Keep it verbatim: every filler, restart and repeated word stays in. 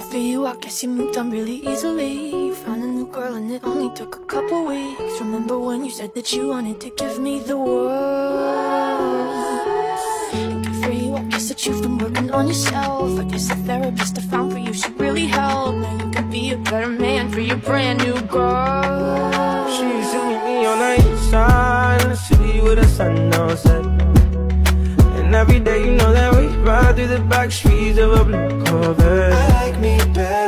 But for you, I guess you moved on really easily. You found a new girl and it only took a couple weeks. Remember when you said that you wanted to give me the world? And good for you, I guess that you've been working on yourself. I guess the therapist I found for you should really help. Now you can be a better man for your brand new girl. She used to meet me on the east side in the city with the sun on set. And every day you know that we ride through the back streets of a blue Corvette. I like me better